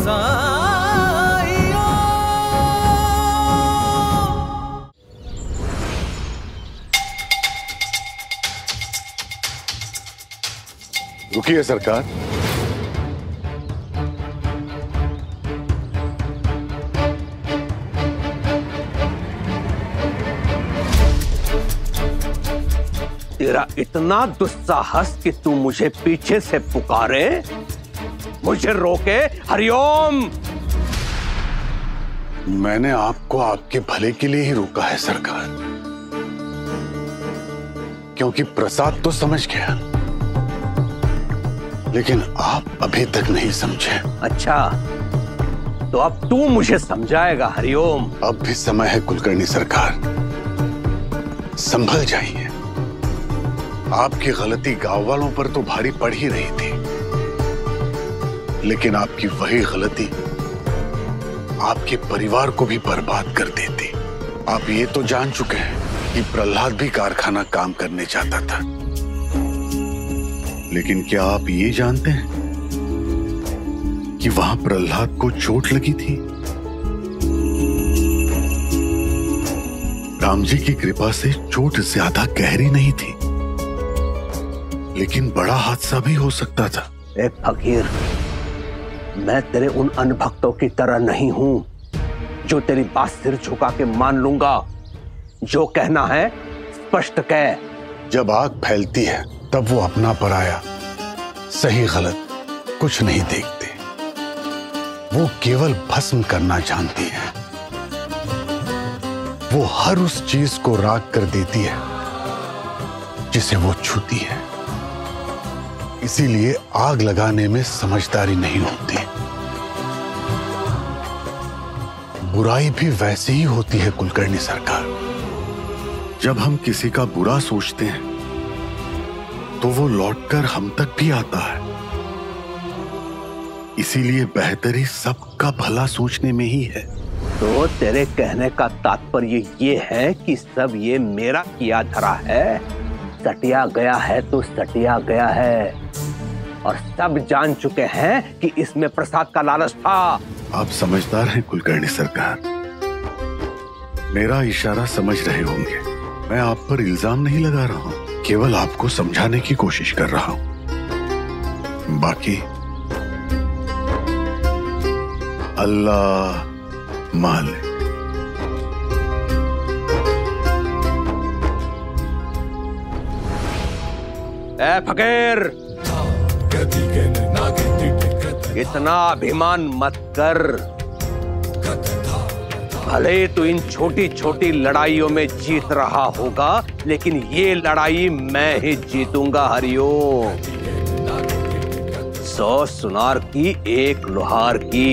साइयो। रुकिए सरकार। तेरा इतना दुस्साहस कि तू मुझे पीछे से पुकारे, मुझे रोके। हरिओम। मैंने आपको आपके भले के लिए ही रोका है सरकार, क्योंकि प्रसाद तो समझ गया, लेकिन आप अभी तक नहीं समझे। अच्छा, तो अब तू मुझे समझाएगा। हरिओम। अब भी समय है कुलकर्णी सरकार, संभल जाइए। आपकी गलती गांव वालों पर तो भारी पड़ ही रही थी, लेकिन आपकी वही गलती आपके परिवार को भी बर्बाद कर देती। आप ये तो जान चुके हैं कि प्रहलाद भी कारखाना काम करने जाता था, लेकिन क्या आप ये जानते हैं कि वहां प्रहलाद को चोट लगी थी? राम जी की कृपा से चोट ज्यादा गहरी नहीं थी, लेकिन बड़ा हादसा भी हो सकता था। ए फकीर, मैं तेरे उन अनभक्तों की तरह नहीं हूं जो तेरी बात सिर झुका के मान लूंगा। जो कहना है स्पष्ट कह। जब आग फैलती है तब वो अपना पराया, सही गलत कुछ नहीं देखते। वो केवल भस्म करना जानती है। वो हर उस चीज को राख कर देती है जिसे वो छूती है। इसीलिए आग लगाने में समझदारी नहीं होती। बुराई भी वैसे ही होती है कुलकर्णी सरकार। जब हम किसी का बुरा सोचते हैं तो वो लौटकर हम तक भी आता है। इसीलिए बेहतरी सबका भला सोचने में ही है। तो तेरे कहने का तात्पर्य ये है कि सब ये मेरा किया धरा है। सटिया गया है तो सटिया गया है, और सब जान चुके हैं कि इसमें प्रसाद का लालच था। आप समझदार हैं कुलकर्णी सरकार, मेरा इशारा समझ रहे होंगे। मैं आप पर इल्जाम नहीं लगा रहा हूं, केवल आपको समझाने की कोशिश कर रहा हूं। बाकी अल्लाह मालिक। ए फकीर, इतना अभिमान मत कर। भले तू इन छोटी छोटी लड़ाइयों में जीत रहा होगा, लेकिन ये लड़ाई मैं ही जीतूंगा। हरिओम। 100 सुनार की एक लोहार की।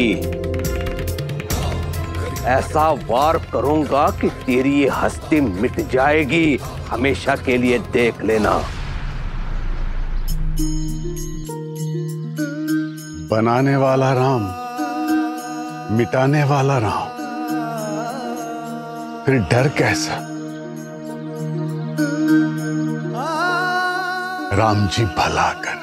ऐसा वार करूंगा कि तेरी ये हस्ती मिट जाएगी हमेशा के लिए। देख लेना। बनाने वाला राम, मिटाने वाला राम, फिर डर कैसा? राम जी भला करे।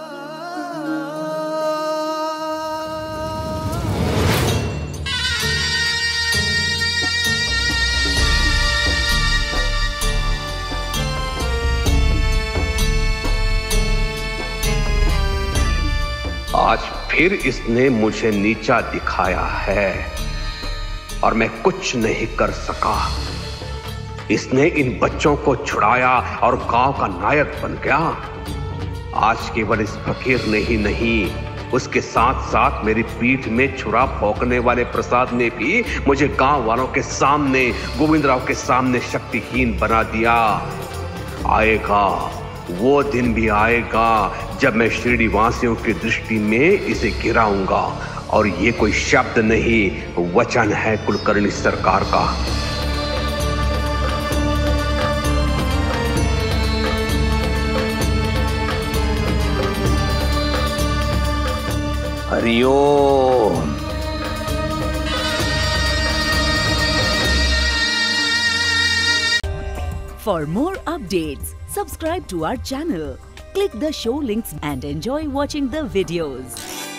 आज फिर इसने मुझे नीचा दिखाया है और मैं कुछ नहीं कर सका। इसने इन बच्चों को छुड़ाया और गांव का नायक बन गया। आज केवल इस फकीर ने ही नहीं, उसके साथ साथ मेरी पीठ में छुरा भोंकने वाले प्रसाद ने भी मुझे गांव वालों के सामने, गोविंदराव के सामने शक्तिहीन बना दिया। आएगा, वो दिन भी आएगा जब मैं शिरडी वासियों की दृष्टि में इसे गिराऊंगा। और ये कोई शब्द नहीं, वचन है कुलकर्णी सरकार का। Hariom. For more updates, subscribe to our channel, click the show links and enjoy watching the videos.